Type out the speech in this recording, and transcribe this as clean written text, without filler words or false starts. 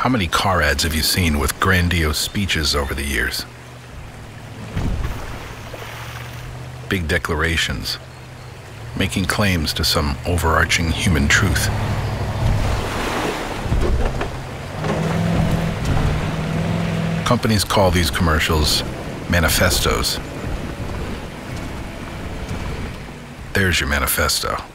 How many car ads have you seen with grandiose speeches over the years? Big declarations, making claims to some overarching human truth. Companies call these commercials manifestos. There's your manifesto.